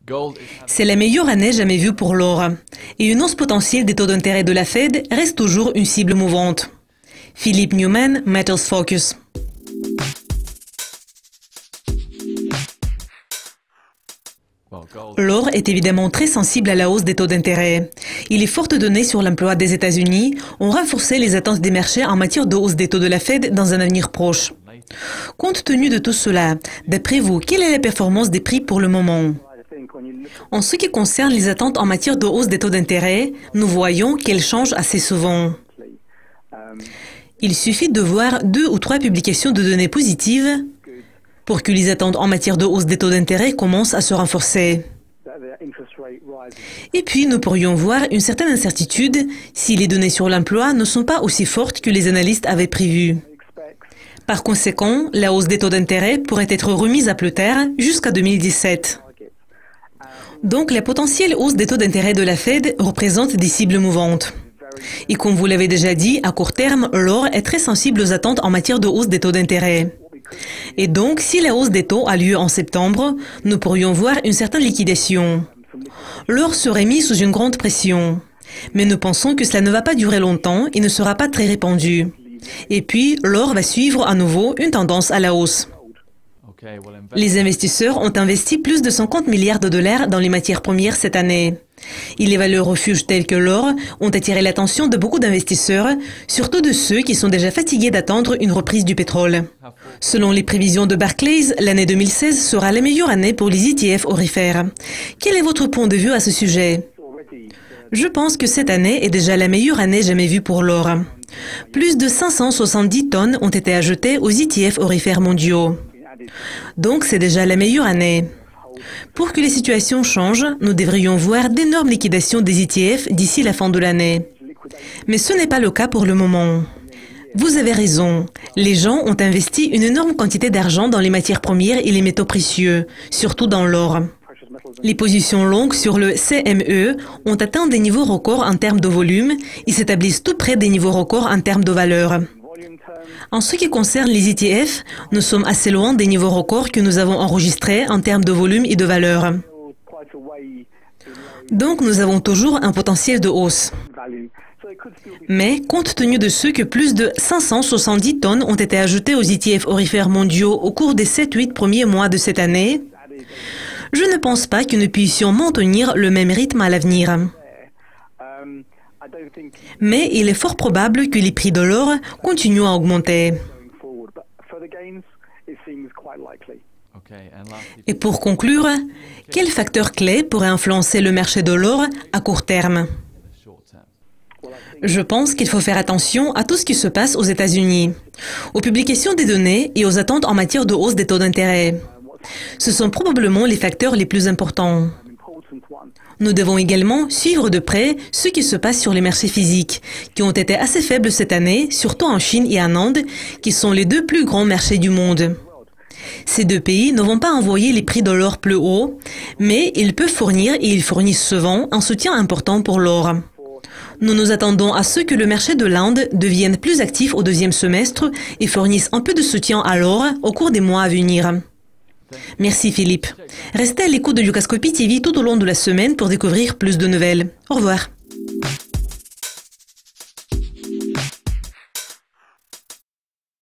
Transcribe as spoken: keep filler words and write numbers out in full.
C'est la meilleure année jamais vue pour l'or. Et une hausse potentielle des taux d'intérêt de la Fed reste toujours une cible mouvante. Philippe Newman, Metals Focus. L'or est évidemment très sensible à la hausse des taux d'intérêt. Et les fortes données sur l'emploi des États-Unis ont renforcé les attentes des marchés en matière de hausse des taux de la Fed dans un avenir proche. Compte tenu de tout cela, d'après vous, quelle est la performance des prix pour le moment? En ce qui concerne les attentes en matière de hausse des taux d'intérêt, nous voyons qu'elles changent assez souvent. Il suffit de voir deux ou trois publications de données positives pour que les attentes en matière de hausse des taux d'intérêt commencent à se renforcer. Et puis, nous pourrions voir une certaine incertitude si les données sur l'emploi ne sont pas aussi fortes que les analystes avaient prévu. Par conséquent, la hausse des taux d'intérêt pourrait être remise à plus tard jusqu'à deux mille dix-sept. Donc, la potentielle hausse des taux d'intérêt de la Fed représente des cibles mouvantes. Et comme vous l'avez déjà dit, à court terme, l'or est très sensible aux attentes en matière de hausse des taux d'intérêt. Et donc, si la hausse des taux a lieu en septembre, nous pourrions voir une certaine liquidation. L'or serait mis sous une grande pression. Mais nous pensons que cela ne va pas durer longtemps et ne sera pas très répandu. Et puis, l'or va suivre à nouveau une tendance à la hausse. Les investisseurs ont investi plus de cinquante milliards de dollars dans les matières premières cette année. Et les valeurs refuges telles que l'or ont attiré l'attention de beaucoup d'investisseurs, surtout de ceux qui sont déjà fatigués d'attendre une reprise du pétrole. Selon les prévisions de Barclays, l'année deux mille seize sera la meilleure année pour les E T F orifères. Quel est votre point de vue à ce sujet? Je pense que cette année est déjà la meilleure année jamais vue pour l'or. Plus de cinq cent soixante-dix tonnes ont été ajoutées aux E T F orifères mondiaux. Donc c'est déjà la meilleure année. Pour que les situations changent, nous devrions voir d'énormes liquidations des E T F d'ici la fin de l'année. Mais ce n'est pas le cas pour le moment. Vous avez raison. Les gens ont investi une énorme quantité d'argent dans les matières premières et les métaux précieux, surtout dans l'or. Les positions longues sur le C M E ont atteint des niveaux records en termes de volume et s'établissent tout près des niveaux records en termes de valeur. En ce qui concerne les E T F, nous sommes assez loin des niveaux records que nous avons enregistrés en termes de volume et de valeur. Donc nous avons toujours un potentiel de hausse. Mais compte tenu de ce que plus de cinq cent soixante-dix tonnes ont été ajoutées aux E T F orifères mondiaux au cours des sept huit premiers mois de cette année, je ne pense pas que nous puissions maintenir le même rythme à l'avenir. Mais il est fort probable que les prix de l'or continuent à augmenter. Et pour conclure, quels facteurs clés pourraient influencer le marché de l'or à court terme? Je pense qu'il faut faire attention à tout ce qui se passe aux États-Unis, aux publications des données et aux attentes en matière de hausse des taux d'intérêt. Ce sont probablement les facteurs les plus importants. Nous devons également suivre de près ce qui se passe sur les marchés physiques, qui ont été assez faibles cette année, surtout en Chine et en Inde, qui sont les deux plus grands marchés du monde. Ces deux pays ne vont pas envoyer les prix de l'or plus haut, mais ils peuvent fournir, et ils fournissent souvent, un soutien important pour l'or. Nous nous attendons à ce que le marché de l'Inde devienne plus actif au deuxième semestre et fournisse un peu de soutien à l'or au cours des mois à venir. Merci Philippe. Restez à l'écoute de Lucascopy T V tout au long de la semaine pour découvrir plus de nouvelles. Au revoir.